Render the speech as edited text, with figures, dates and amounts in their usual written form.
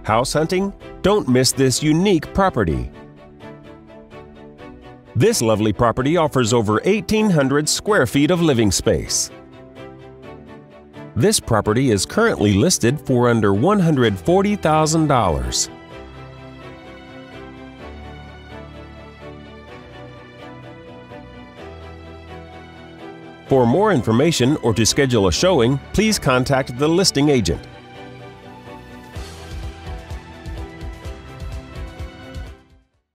House hunting? Don't miss this unique property. This lovely property offers over 1,800 square feet of living space. This property is currently listed for under $140,000. For more information or to schedule a showing, please contact the listing agent.